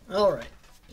All right.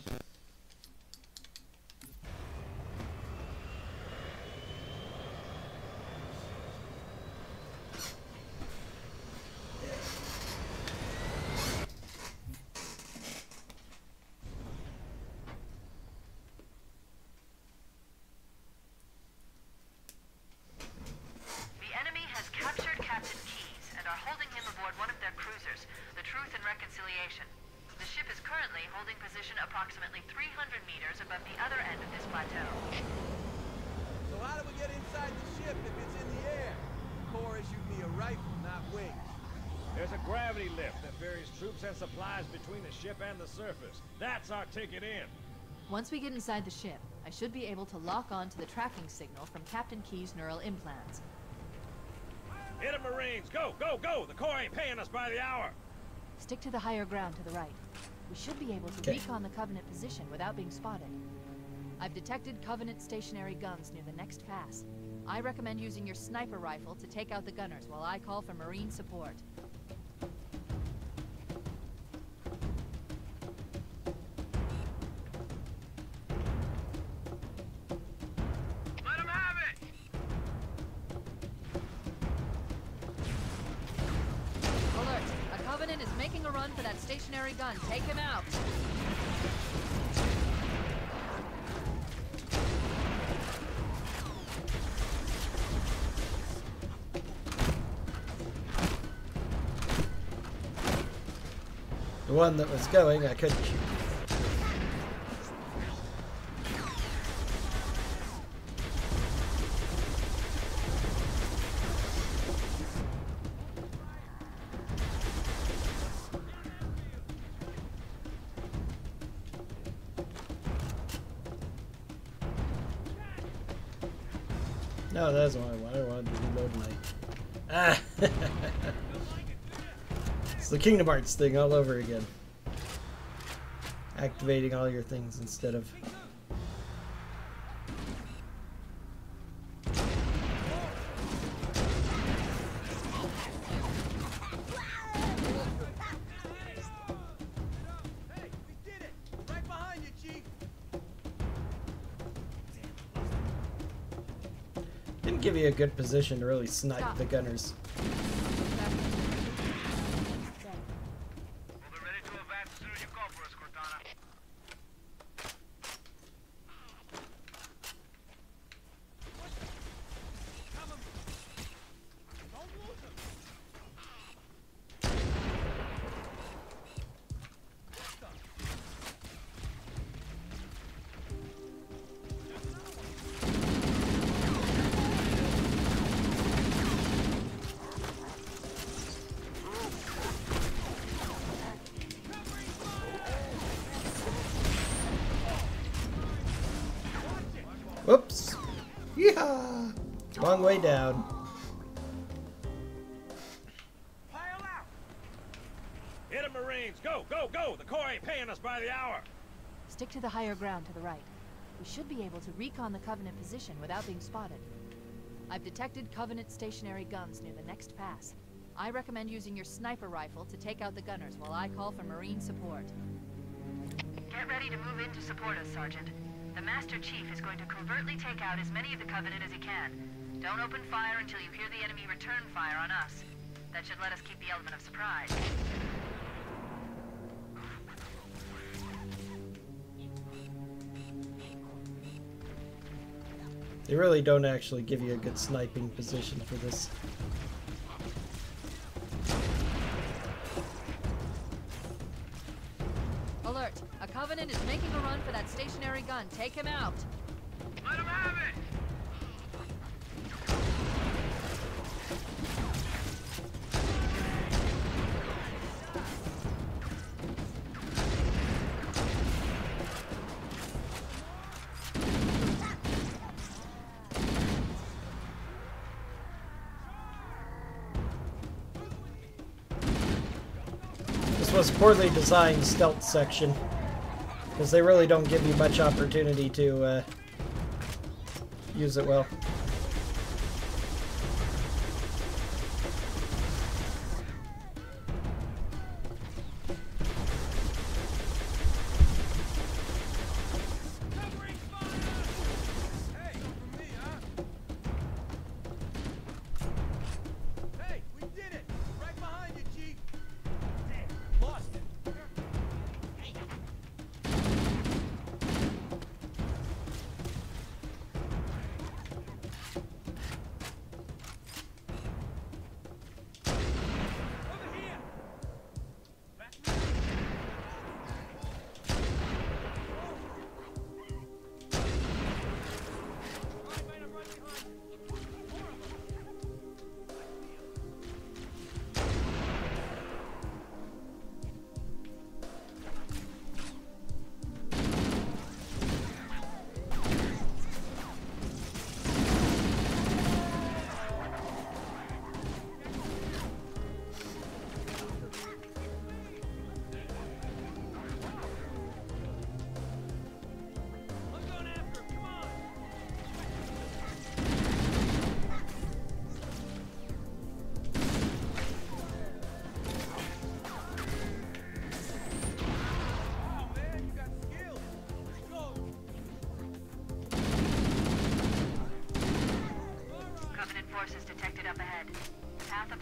Approximately 300 meters above the other end of this plateau. So how do we get inside the ship if it's in the air? The Corps issued me a rifle, not wings. There's a gravity lift that ferries troops and supplies between the ship and the surface. That's our ticket in. Once we get inside the ship, I should be able to lock on to the tracking signal from Captain Key's neural implants. Hit 'em, Marines! Go, go, go! The Corps ain't paying us by the hour! Stick to the higher ground to the right. We should be able to recon the Covenant position without being spotted. I've detected Covenant stationary guns near the next pass. I recommend using your sniper rifle to take out the gunners while I call for Marine support. Let him have it! Alert! A Covenant is making a run for that stationary gun. Take him out! The one that was going, I couldn't shoot. No, that's what I wanted. I wanted to reload my... Ah! It's the Kingdom Hearts thing all over again. Activating all your things instead of... Hey, we did it! Right behind you, Chief! Didn't give you a good position to really snipe the gunners. We'll be ready to advance as soon as you call for us, Cortana. Don't lose him! Whoops! Yeehaw! Wrong way down. Pile out! Hit 'em, Marines! Go, go, go! The Corps ain't paying us by the hour! Stick to the higher ground to the right. We should be able to recon the Covenant position without being spotted. I've detected Covenant stationary guns near the next pass. I recommend using your sniper rifle to take out the gunners while I call for Marine support. Get ready to move in to support us, Sergeant. The Master Chief is going to covertly take out as many of the Covenant as he can. Don't open fire until you hear the enemy return fire on us. That should let us keep the element of surprise. They really don't actually give you a good sniping position for this. Alert! A Covenant is making a run for that stationary gun. Take him out! Let him have it! This was a poorly designed stealth section, because they really don't give you much opportunity to use it well.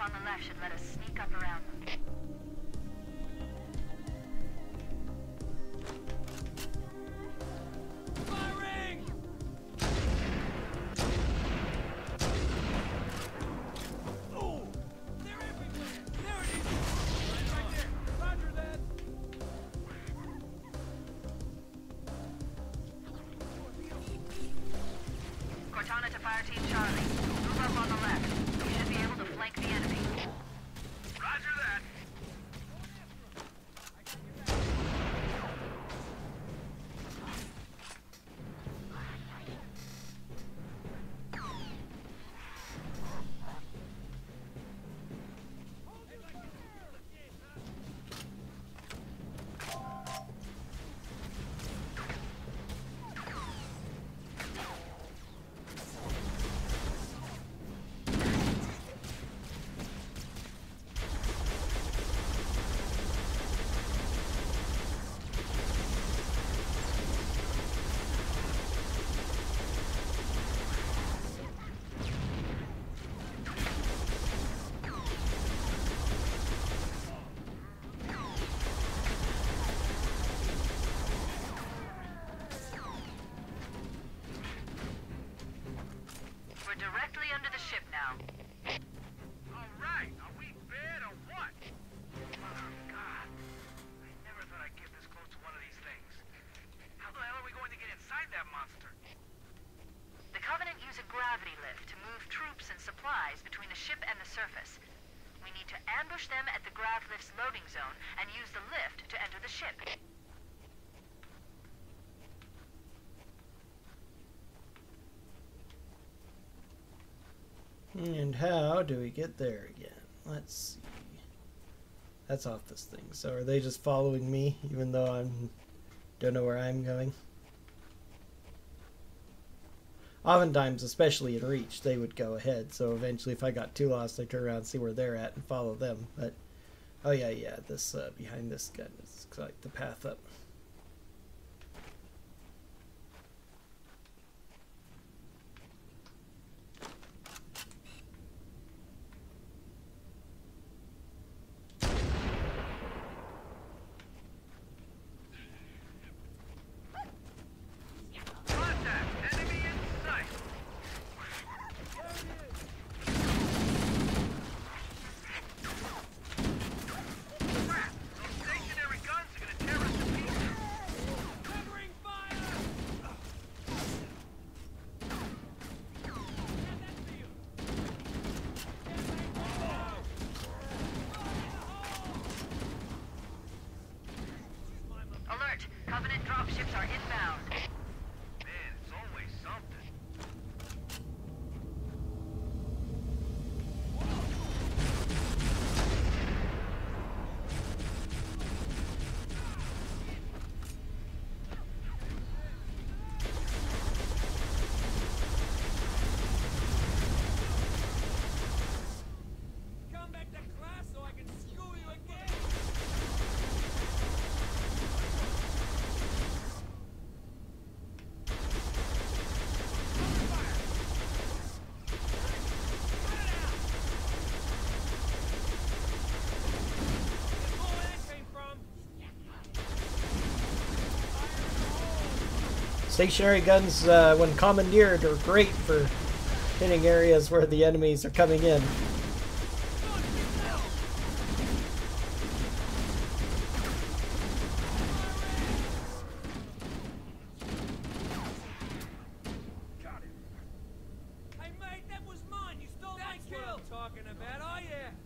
on the left should let us sneak up around them. Firing! Oh! They're everywhere! There it is! Right there! Roger that! Cortana to Fire Team Charlie. Move up on the left. We should be able to flank the enemy. Roger that! We're directly under the ship now. Alright, are we bad or what? Oh God. I never thought I'd get this close to one of these things. How the hell are we going to get inside that monster? The Covenant use a gravity lift to move troops and supplies between the ship and the surface. We need to ambush them at the grav lift's loading zone and use the lift to enter the ship. And how do we get there again? Let's see. That's off this thing. So are they just following me, even though I don't know where I'm going? Oftentimes, especially in Reach, they would go ahead. So eventually, if I got too lost, I turn around and see where they're at and follow them. But, oh yeah, this behind this gun is like the path up. Contact! Enemy in sight! Crap! Those stationary guns are gonna tear us to pieces! Covering fire! Alert! Covenant dropships are inbound. Man, it's always something. Come back to class so I can school you again! Stationary guns, when commandeered, are great for hitting areas where the enemies are coming in. Hey mate, that was mine. You stole my kill. That's what I'm talking about. Oh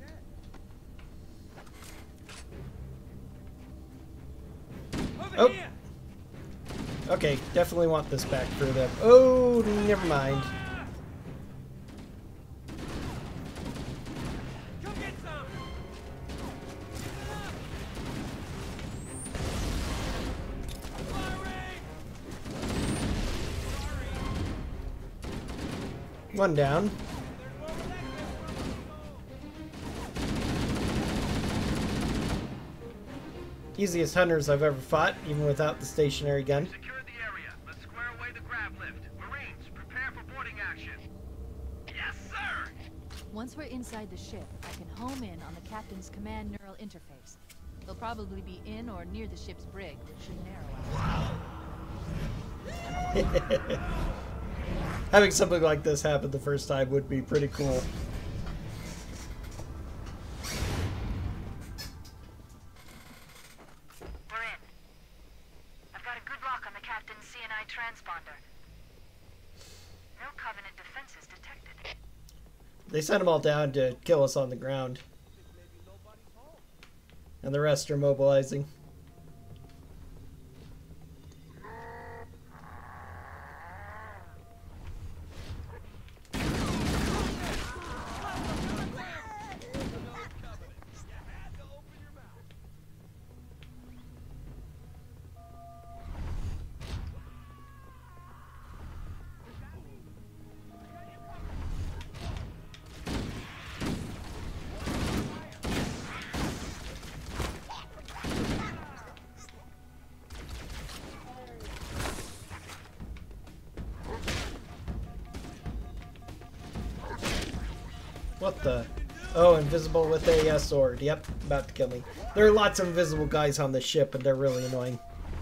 yeah. Over Oh. here. Okay, definitely want this back for them. Oh, never mind. Come get some. Firing. One down. Easiest hunters I've ever fought, even without the stationary gun. Secure the area. Let's square away the grav lift. Marines, prepare for boarding action. Yes, sir. Once we're inside the ship, I can home in on the captain's command neural interface. They'll probably be in or near the ship's brig, which should narrow out. Having something like this happen the first time would be pretty cool. We're in. I've got a good lock on the captain's CNI transponder. No Covenant defenses detected. They sent them all down to kill us on the ground. And the rest are mobilizing. What the? Oh, invisible with a sword. Yep, about to kill me. There are lots of invisible guys on the ship, and they're really annoying.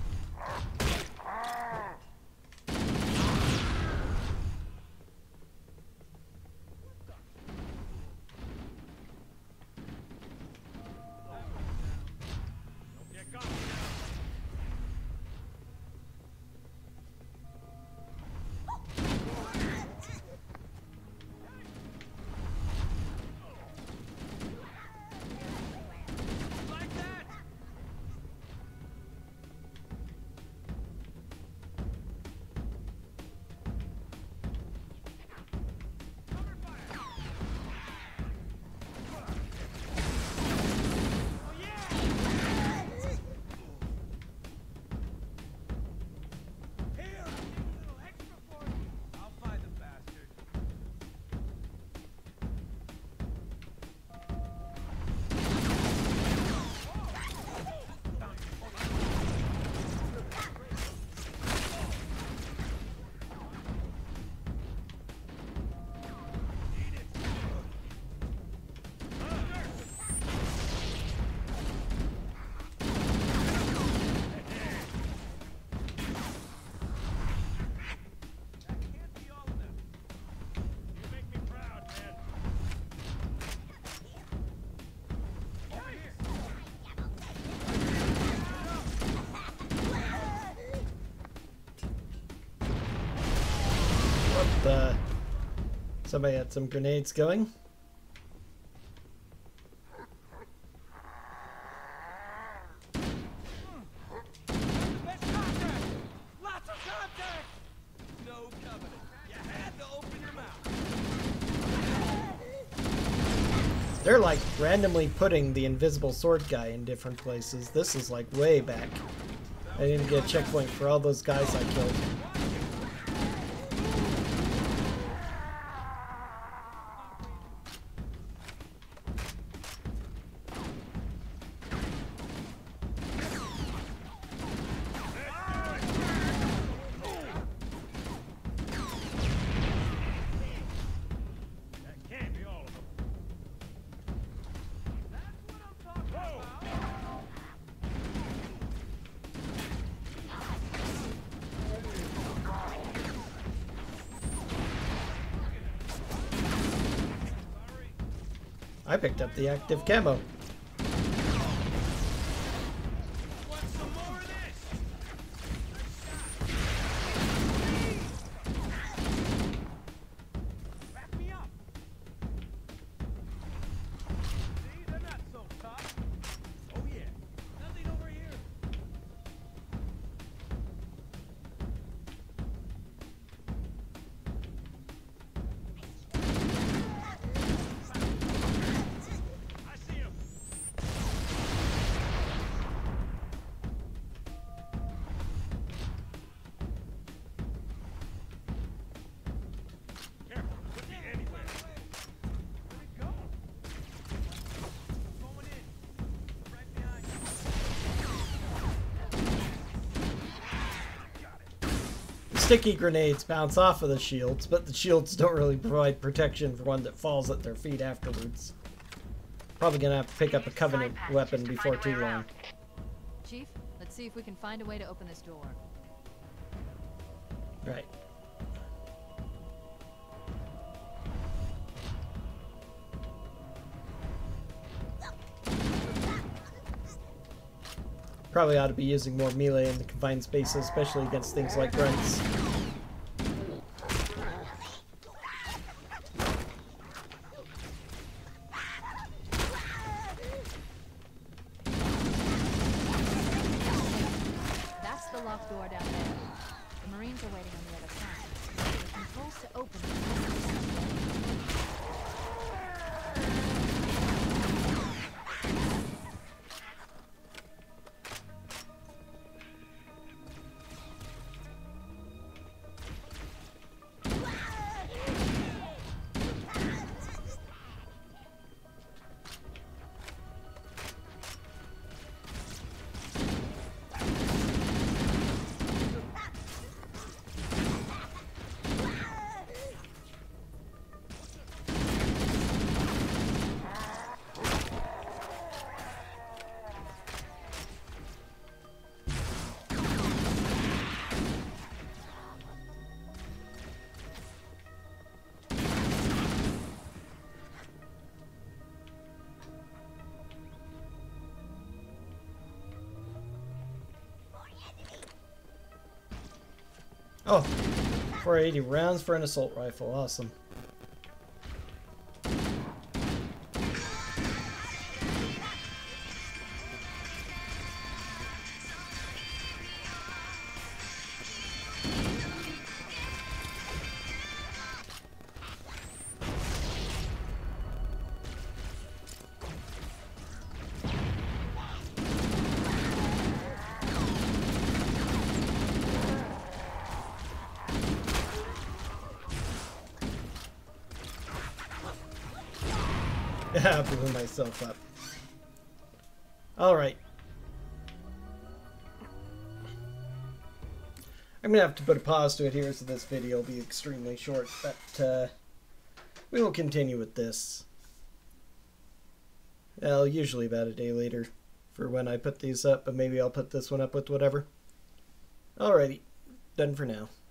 Somebody had some grenades going. Lots of contact! No Covenant. You had to open your mouth. They're like randomly putting the invisible sword guy in different places. This is like way back. I need to get a checkpoint for all those guys I killed. I picked up the active camo. Want some more of this? Back me up. See, they're not so tough. Oh yeah. Nothing over here. I see him. sticky grenades bounce off of the shields, but the shields don't really provide protection for one that falls at their feet afterwards. Probably gonna have to pick up a Covenant weapon before too long. Chief, let's see if we can find a way to open this door. Right. Probably ought to be using more melee in the confined spaces, especially against things like grunts. That's the locked door down there. The Marines are waiting on the other side. The controls to open it. Oh, 480 rounds for an assault rifle. Awesome. I blew myself up. Alright. I'm going to have to put a pause to it here, so this video will be extremely short, but we will continue with this. Well, usually about a day later for when I put these up, but maybe I'll put this one up with whatever. Alrighty. Done for now.